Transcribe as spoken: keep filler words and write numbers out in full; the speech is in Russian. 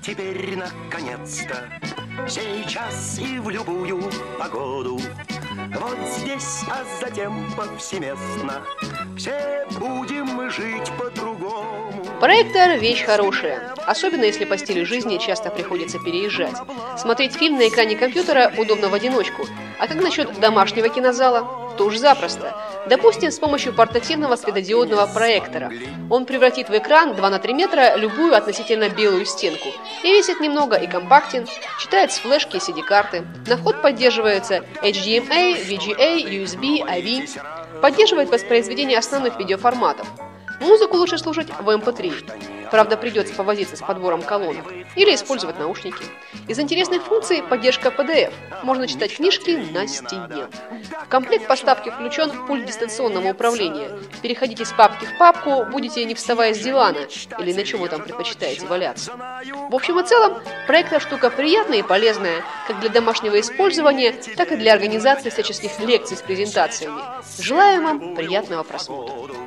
теперь наконец-то, сейчас и в любую погоду. Вот здесь, а затем повсеместно все будем мы жить по-другому. Проектор – вещь хорошая, особенно если по стилю жизни часто приходится переезжать. Смотреть фильм на экране компьютера удобно в одиночку, а как насчет домашнего кинозала? Тоже запросто. Допустим, с помощью портативного светодиодного проектора. Он превратит в экран два на три метра любую относительно белую стенку. И весит немного, и компактен, читает с флешки и си ди-карты. На вход поддерживается эйч ди эм эй, ви джи эй, ю эс би, эй ви. Поддерживает воспроизведение основных видеоформатов. Музыку лучше слушать в эм пэ три. Правда, придется повозиться с подбором колонок или использовать наушники. Из интересных функций поддержка пи ди эф. Можно читать книжки на стене. В комплект поставки включен пульт дистанционного управления. Переходите из папки в папку, будете не вставая с дивана или на чем вы там предпочитаете валяться. В общем и целом, проектор штука приятная и полезная как для домашнего использования, так и для организации всяческих лекций с презентациями. Желаем вам приятного просмотра.